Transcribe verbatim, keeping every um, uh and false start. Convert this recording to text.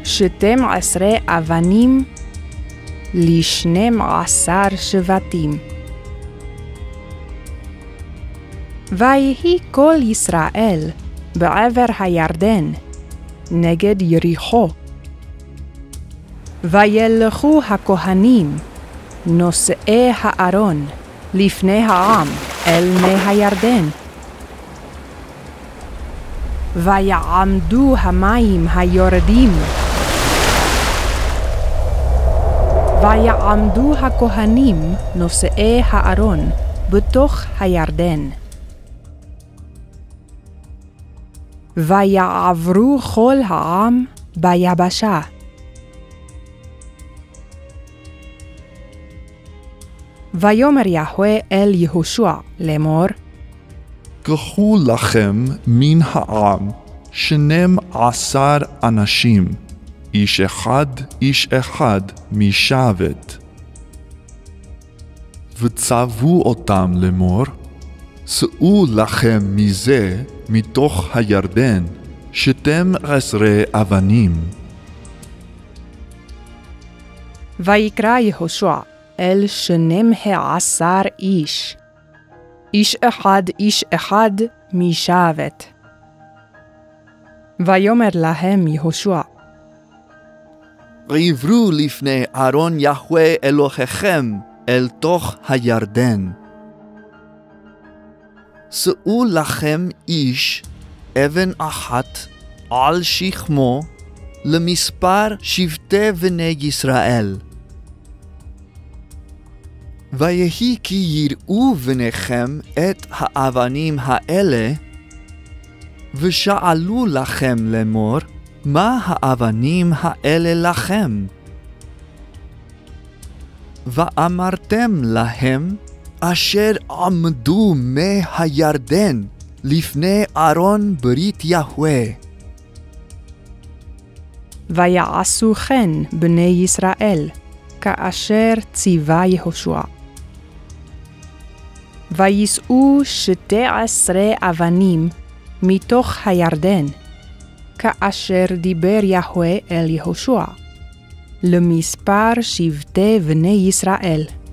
שתים עשרה אבנים לשנים עשר שבטים. ויהי כל ישראל בעבר הירדן נגד יריחו. וילכו הכהנים נושאי הארון לפני העם אל מי הירדן. ויעמדו המים היורדים. ויעמדו הכהנים נושאי הארון בתוך הירדן. ויעברו כל העם ביבשה. ויאמר יהוה אל יהושע לאמור, קחו לכם מן העם שנים עשר אנשים, איש אחד איש אחד משבט. וצוו אותם לאמור, שאו לכם מזה מתוך הירדן שתים עשרה אבנים. ויקרא יהושע אל שנים העשר איש, איש אחד איש אחד משבט. ויאמר להם יהושע, עברו לפני ארון יהוה אלוהיכם אל תוך הירדן. שאו לכם איש אבן אחת על שכמו למספר שבטי בני ישראל. ויהי כי יראו בניכם את האבנים האלה, ושאלו לכם לאמור, מה האבנים האלה לכם? ואמרתם להם, אשר עמדו מי הירדן לפני ארון ברית יהוה. ויעשו כן בני ישראל, כאשר ציווה יהושע. ויישאו שתי עשרה אבנים מתוך הירדן, כאשר דיבר יהוה אל יהושע, למספר שבטי בני ישראל.